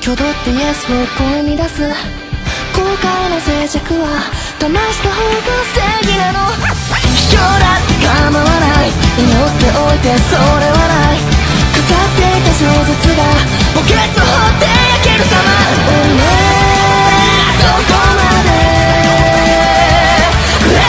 ょどってイエスを声に出す。後悔の静寂は騙した方が正義なの。卑怯だって構わない、祈っておいてそれはない。飾っていた小説が墓穴を掘って焼ける様。おいねどこまでくれ。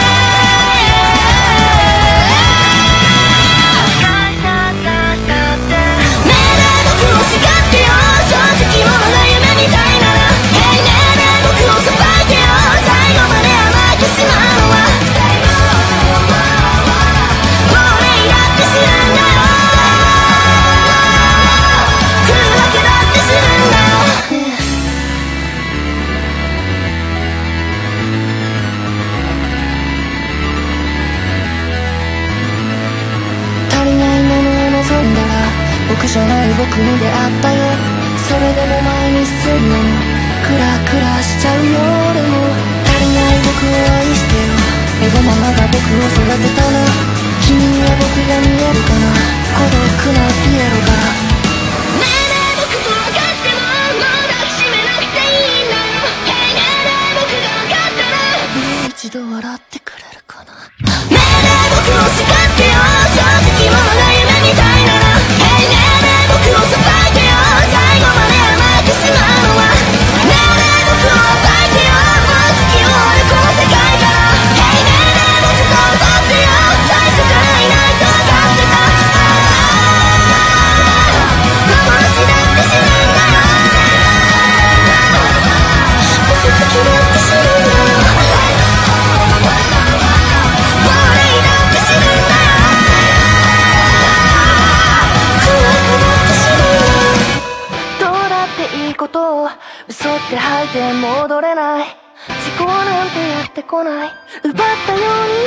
ねえ僕を叱ってよ、正直者が夢みたいなら。ねえ僕を裁いてよ、最後まで甘えてしまうのはもうねイラってするんだよ。来るわけだってするんだよ。足りないものを望んだら僕じゃない僕に出会ったよ。それでも前に進むのクラクラしちゃうよ。でも足りない僕を愛してよ。エゴママが僕を育てたの。君には僕が見えるかな、孤独なピエロが。ねえ僕と分かってももう抱きしめなくていいんだよ。ねえ僕が分かったらもう一度笑ってくれるかな。ねえ僕を叱ってよ、正直者が夢みたいなら。ねえ僕を裁いてよ、最後まで甘えてしまうのは。ねえ僕を暴いてよ、もう月を追うこの世界から。ねえ僕と踊ってよ、最初からいないと分かってた。幻だって死ぬんだよ。嘘つきだって死ぬんだよ。もうレイだって死ぬんだよ。怖くなって死ぬんだよ。どうだっていいことを嘘って吐いて戻れない。思考なんてやってこない。奪ったように